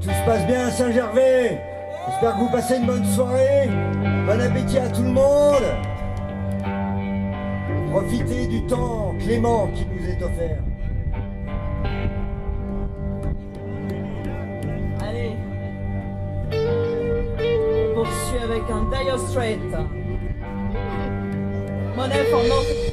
Tout se passe bien à Saint-Gervais. J'espère que vous passez une bonne soirée. Bon appétit à tout le monde. Profitez du temps clément qui nous est offert. Allez, on poursuit avec un Dire Straits. Money for nothing.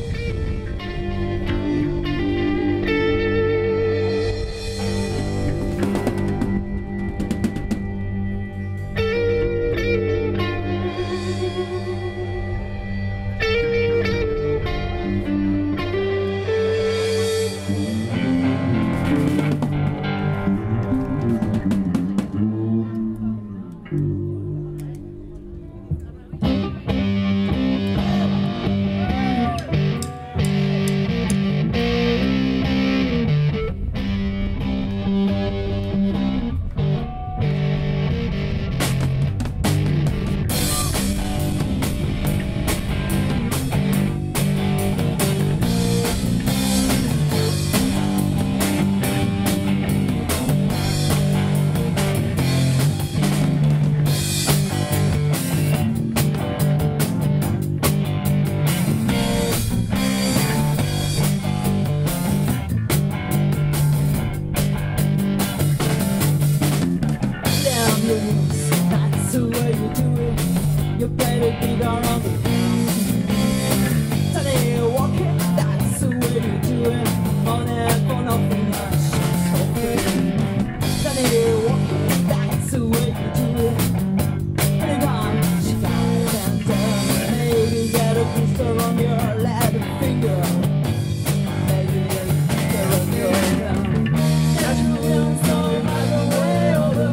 That's the way you do it. You play the guitar on the beat. Sunday walking, that's the way you do it. Money for nothing, she's so free. Sunday walking, that's the way you do it. Anytime she dies and down, maybe get a blister on your little finger. Maybe a blister on your thumb. Catch me on some other way over.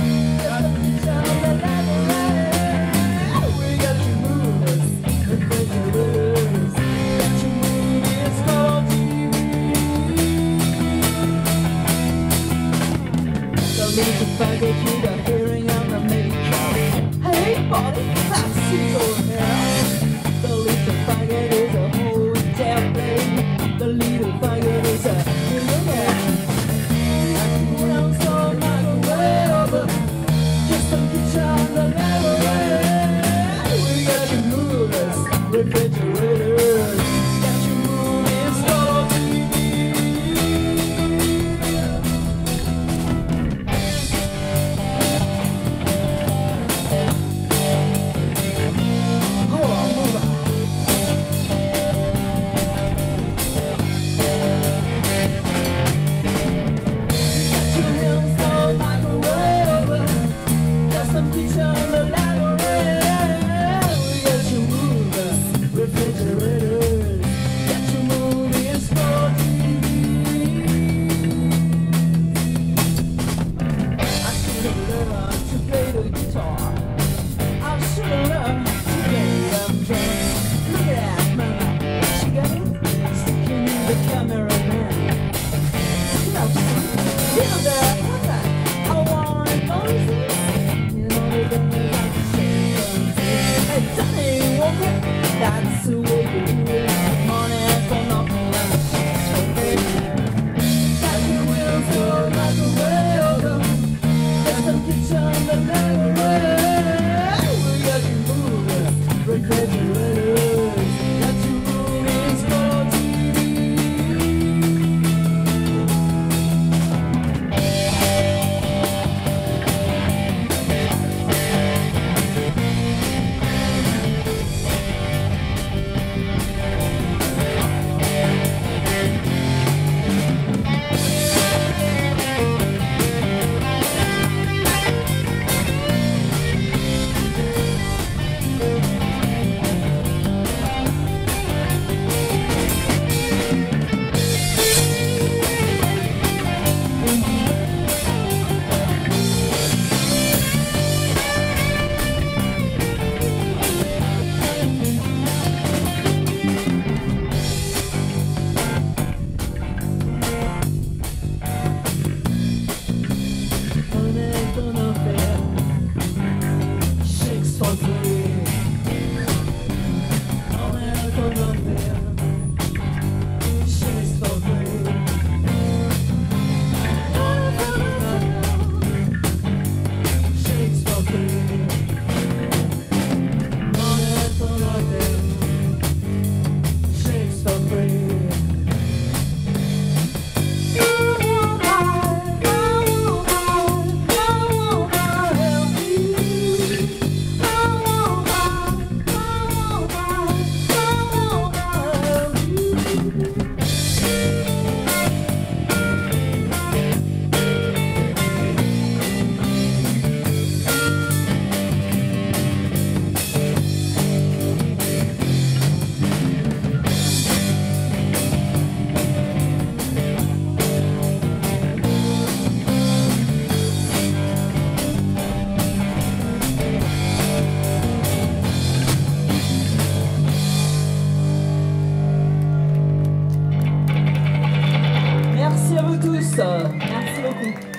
Baggage with a hearing and a makeup. Hey, buddy, I see your hair. The little faggot is a hotel plane. The little faggot is a millionaire. I could have so much way over. Just a picture on the level way. We got your moodless refrigerators. Got your mood installed. Ooh.